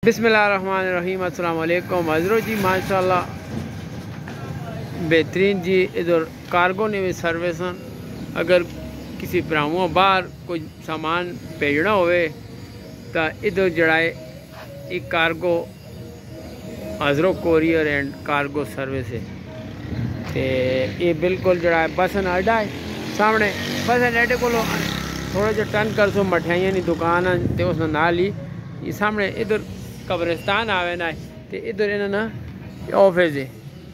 बिस्मिल्लाहिर्रहमानिर्रहीम। अस्सलाम वालेकुम हज़रत जी। माशाल्लाह बेहतरीन जी। इधर कार्गो ने भी सर्विस अगर किसी भरावां बाहर कोई सामान भेजना होवे तो इधर जड़ाए एक कार्गो हज़रत कोरियर एंड कार्गो सर्विस है। तो ये बिल्कुल जड़ा बसन अड्डा है सामने। बसन अड्डे को थोड़ा जो टर्न कर सो मठियाइयां की दुकान है तो उस नाल ही ये सामने इधर कब्रिस्तान आवे ना। तो इधर इन्हें ना ऑफिस है,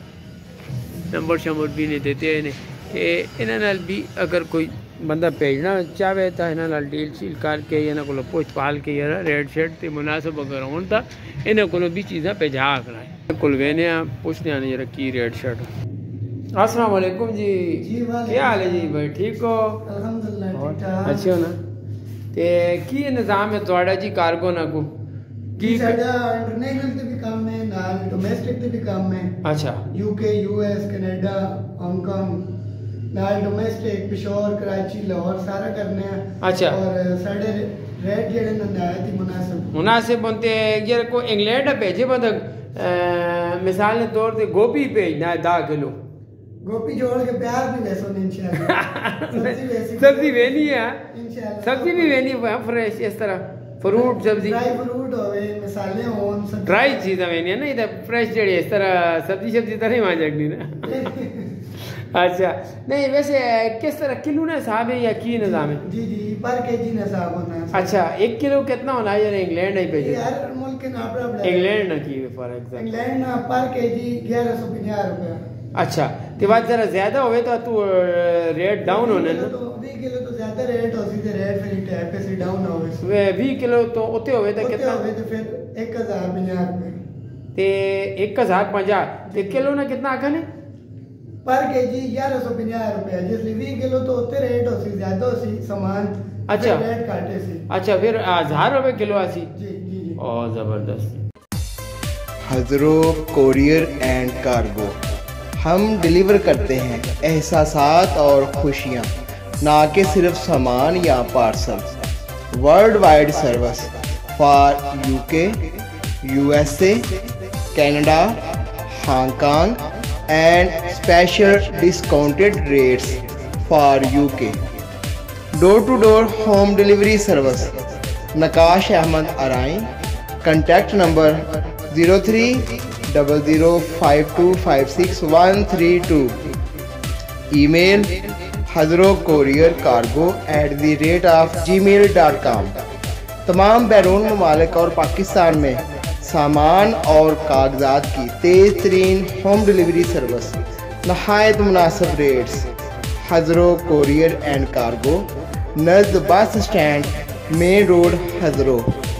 नंबर शंबर भी नहीं देते हैं। इन्हें भी अगर कोई बंदा भेजना चाहे तो इन्होंने डील शील करके इन्होंने को पुछ पाल के रेट शेट तो मुनासिब अगर हो तो इन्होंने को भी चीज़ें भेजा कराए को वेने पूछने आने जरा की रेट शेट। अस्सलाम वालेकुम जी। क्या हाल है जी भाई? ठीक हो? अल्हम्दुलिल्लाह। अच्छे हो ना? ते की निज़ाम है थोड़ा जी कार्गो ना को की इंटरनेशनल ते भी काम है नाल डोमेस्टिक ते भी काम है। अच्छा। यूके यूएस कनाडा हांगकांग नाल डोमेस्टिक पेशावर कराची लाहौर सारा करने हैं। अच्छा। और साढ़े रेट जेडे नंदायत ही मुनासिब बनते यार को इंग्लैंड भेजे बंद मिसाल के तौर पे गोभी भेजना है 10 किलो गोभी जोड़ के प्याज भी ले सुन इंशाल्लाह। सब्जी वेनी है इंशाल्लाह। सब्जी भी वेनी है फ्रेश इस तरह फ्रूट सब्जी ड्राई फ्रूट होवे मसाले होन सब ड्राई चीज़ वेनी है ना इधर फ्रेश जड़ी इस तरह सब्जी तरह ही वहाँ जगनी ना। अच्छा नहीं वैसे किस तरह किलो ना हिसाब है या की निज़ाम है? जी जी पर केजी निसाब होना है। अच्छा 1 किलो कितना होना है यार? इंग्लैंड नहीं भेजे यार मुल्क के ना अपना इंग्लैंड ना की फॉर एग्जांपल इंग्लैंड ना पर केजी 1150 रुपया। अच्छा तो बात जरा ज्यादा होवे तो तू रेट डाउन होने ना। 20 किलो तो ज्यादा रेट हो सीधे रेट फिर टैप पे से डाउन होवे। 20 किलो तो उते होवे तो कितना होवे तो फिर 1050 रुपए ते 1050 ते किलो ना कितना आखने पर केजी 1150 रुपया। जिसलिए 20 किलो तो उते रेट हो सी ज्यादा हो सी सामान। अच्छा रेट काटे सी। अच्छा फिर 1000 रुपए किलो आसी। जी जी ओ जबरदस्त। हज़रत कोरियर एंड कार्गो हम डिलीवर करते हैं एहसासात और खुशियाँ, ना कि सिर्फ सामान या parcel. World wide service for UK USA Canada Hong Kong and special discounted rates for UK. Door-to-door home delivery service. Nakash Ahmed Arai. Contact number 030052563132. Email hazrocouriercargo@gmail.com. तमाम बैरून ममालिक और पाकिस्तान में सामान और कागजात की तेज़ तरीन होम डिलीवरी सर्विस, नहायत मुनासिब रेट्स। हज़रत courier and cargo, नज़द bus stand, main road, हज़रत।